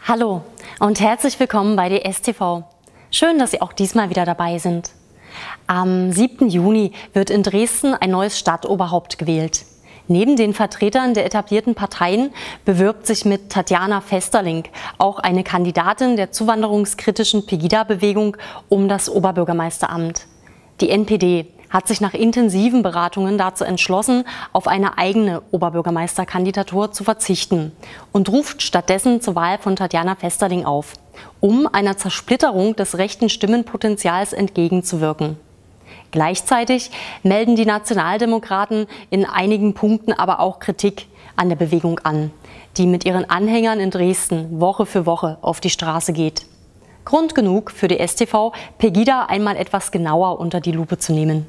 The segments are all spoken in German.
Hallo und herzlich willkommen bei DStv. Schön, dass Sie auch diesmal wieder dabei sind. Am 7. Juni wird in Dresden ein neues Stadtoberhaupt gewählt. Neben den Vertretern der etablierten Parteien bewirbt sich mit Tatjana Vesterling auch eine Kandidatin der zuwanderungskritischen Pegida-Bewegung um das Oberbürgermeisteramt. Die NPD hat sich nach intensiven Beratungen dazu entschlossen, auf eine eigene Oberbürgermeisterkandidatur zu verzichten und ruft stattdessen zur Wahl von Tatjana Vesterling auf, um einer Zersplitterung des rechten Stimmenpotenzials entgegenzuwirken. Gleichzeitig melden die Nationaldemokraten in einigen Punkten aber auch Kritik an der Bewegung an, die mit ihren Anhängern in Dresden Woche für Woche auf die Straße geht. Grund genug für DStv, Pegida einmal etwas genauer unter die Lupe zu nehmen.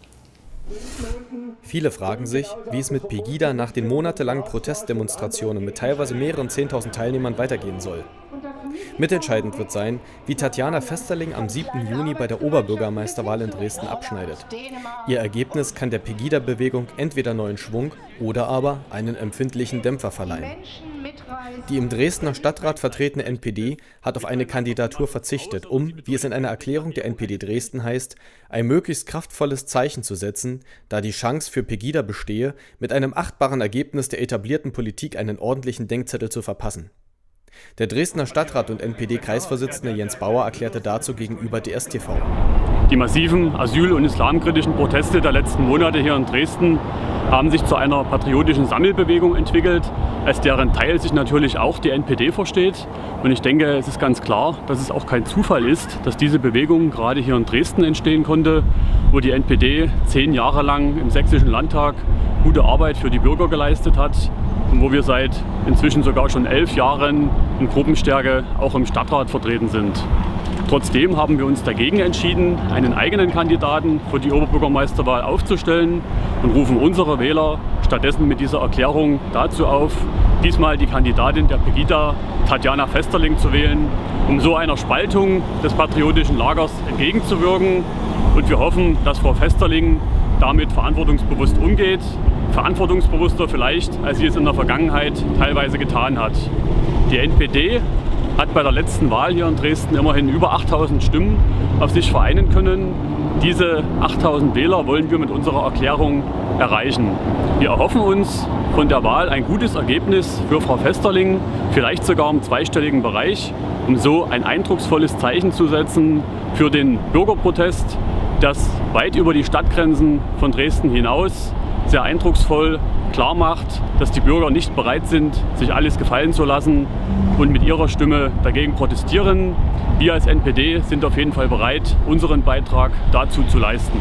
Viele fragen sich, wie es mit Pegida nach den monatelangen Protestdemonstrationen mit teilweise mehreren 10.000 Teilnehmern weitergehen soll. Mitentscheidend wird sein, wie Tatjana Vesterling am 7. Juni bei der Oberbürgermeisterwahl in Dresden abschneidet. Ihr Ergebnis kann der Pegida-Bewegung entweder neuen Schwung oder aber einen empfindlichen Dämpfer verleihen. Die im Dresdner Stadtrat vertretene NPD hat auf eine Kandidatur verzichtet, um, wie es in einer Erklärung der NPD Dresden heißt, ein möglichst kraftvolles Zeichen zu setzen, da die Chance für Pegida bestehe, mit einem achtbaren Ergebnis der etablierten Politik einen ordentlichen Denkzettel zu verpassen. Der Dresdner Stadtrat und NPD-Kreisvorsitzende Jens Bauer erklärte dazu gegenüber DStv. Die massiven asyl- und islamkritischen Proteste der letzten Monate hier in Dresden haben sich zu einer patriotischen Sammelbewegung entwickelt, als deren Teil sich natürlich auch die NPD versteht. Und ich denke, es ist ganz klar, dass es auch kein Zufall ist, dass diese Bewegung gerade hier in Dresden entstehen konnte, wo die NPD 10 Jahre lang im Sächsischen Landtag gute Arbeit für die Bürger geleistet hat und wo wir seit inzwischen sogar schon 11 Jahren in Gruppenstärke auch im Stadtrat vertreten sind. Trotzdem haben wir uns dagegen entschieden, einen eigenen Kandidaten für die Oberbürgermeisterwahl aufzustellen und rufen unsere Wähler stattdessen mit dieser Erklärung dazu auf, diesmal die Kandidatin der Pegida, Tatjana Vesterling, zu wählen, um so einer Spaltung des patriotischen Lagers entgegenzuwirken. Und wir hoffen, dass Frau Vesterling damit verantwortungsbewusst umgeht, verantwortungsbewusster vielleicht, als sie es in der Vergangenheit teilweise getan hat. Die NPD hat bei der letzten Wahl hier in Dresden immerhin über 8.000 Stimmen auf sich vereinen können. Diese 8.000 Wähler wollen wir mit unserer Erklärung erreichen. Wir erhoffen uns von der Wahl ein gutes Ergebnis für Frau Vesterling, vielleicht sogar im zweistelligen Bereich, um so ein eindrucksvolles Zeichen zu setzen für den Bürgerprotest, das weit über die Stadtgrenzen von Dresden hinaus sehr eindrucksvoll klar macht, dass die Bürger nicht bereit sind, sich alles gefallen zu lassen und mit ihrer Stimme dagegen protestieren. Wir als NPD sind auf jeden Fall bereit, unseren Beitrag dazu zu leisten.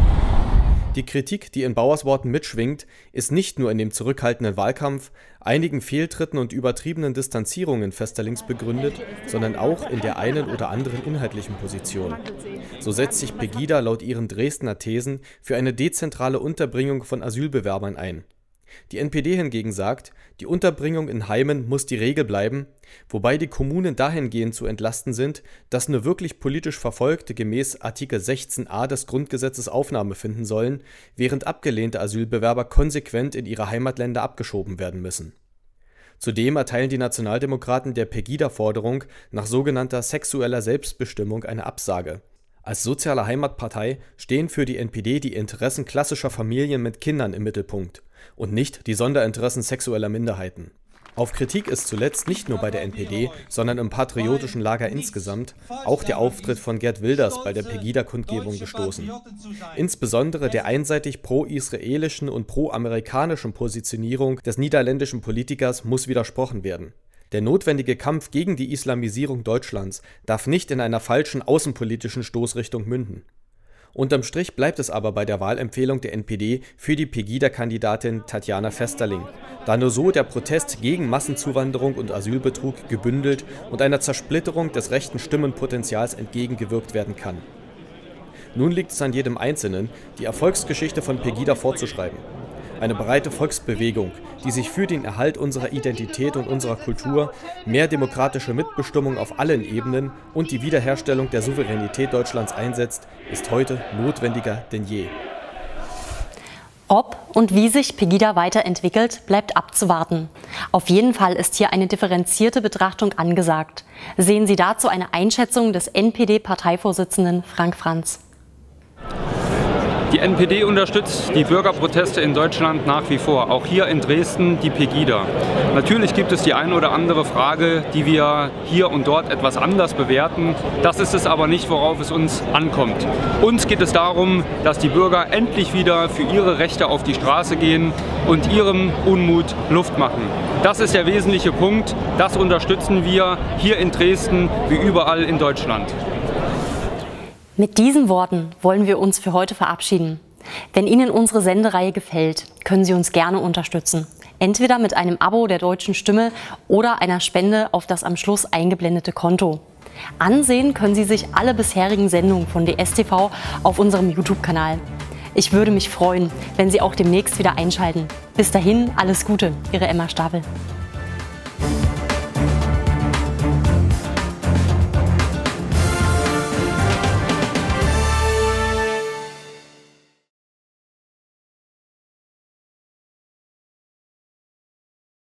Die Kritik, die in Bauers Worten mitschwingt, ist nicht nur in dem zurückhaltenden Wahlkampf, einigen Fehltritten und übertriebenen Distanzierungen Vesterlings begründet, sondern auch in der einen oder anderen inhaltlichen Position. So setzt sich Pegida laut ihren Dresdner Thesen für eine dezentrale Unterbringung von Asylbewerbern ein. Die NPD hingegen sagt, die Unterbringung in Heimen muss die Regel bleiben, wobei die Kommunen dahingehend zu entlasten sind, dass nur wirklich politisch Verfolgte gemäß Artikel 16a des Grundgesetzes Aufnahme finden sollen, während abgelehnte Asylbewerber konsequent in ihre Heimatländer abgeschoben werden müssen. Zudem erteilen die Nationaldemokraten der Pegida-Forderung nach sogenannter sexueller Selbstbestimmung eine Absage. Als soziale Heimatpartei stehen für die NPD die Interessen klassischer Familien mit Kindern im Mittelpunkt und nicht die Sonderinteressen sexueller Minderheiten. Auf Kritik ist zuletzt nicht nur bei der NPD, sondern im patriotischen Lager insgesamt auch der Auftritt von Geert Wilders bei der Pegida-Kundgebung gestoßen. Insbesondere der einseitig pro-israelischen und pro-amerikanischen Positionierung des niederländischen Politikers muss widersprochen werden. Der notwendige Kampf gegen die Islamisierung Deutschlands darf nicht in einer falschen außenpolitischen Stoßrichtung münden. Unterm Strich bleibt es aber bei der Wahlempfehlung der NPD für die Pegida-Kandidatin Tatjana Vesterling, da nur so der Protest gegen Massenzuwanderung und Asylbetrug gebündelt und einer Zersplitterung des rechten Stimmenpotenzials entgegengewirkt werden kann. Nun liegt es an jedem Einzelnen, die Erfolgsgeschichte von Pegida fortzuschreiben. Eine breite Volksbewegung, die sich für den Erhalt unserer Identität und unserer Kultur, mehr demokratische Mitbestimmung auf allen Ebenen und die Wiederherstellung der Souveränität Deutschlands einsetzt, ist heute notwendiger denn je. Ob und wie sich Pegida weiterentwickelt, bleibt abzuwarten. Auf jeden Fall ist hier eine differenzierte Betrachtung angesagt. Sehen Sie dazu eine Einschätzung des NPD-Parteivorsitzenden Frank Franz. Die NPD unterstützt die Bürgerproteste in Deutschland nach wie vor, auch hier in Dresden die Pegida. Natürlich gibt es die eine oder andere Frage, die wir hier und dort etwas anders bewerten. Das ist es aber nicht, worauf es uns ankommt. Uns geht es darum, dass die Bürger endlich wieder für ihre Rechte auf die Straße gehen und ihrem Unmut Luft machen. Das ist der wesentliche Punkt. Das unterstützen wir hier in Dresden wie überall in Deutschland. Mit diesen Worten wollen wir uns für heute verabschieden. Wenn Ihnen unsere Sendereihe gefällt, können Sie uns gerne unterstützen. Entweder mit einem Abo der Deutschen Stimme oder einer Spende auf das am Schluss eingeblendete Konto. Ansehen können Sie sich alle bisherigen Sendungen von DStv auf unserem YouTube-Kanal. Ich würde mich freuen, wenn Sie auch demnächst wieder einschalten. Bis dahin, alles Gute, Ihre Emma Stapel.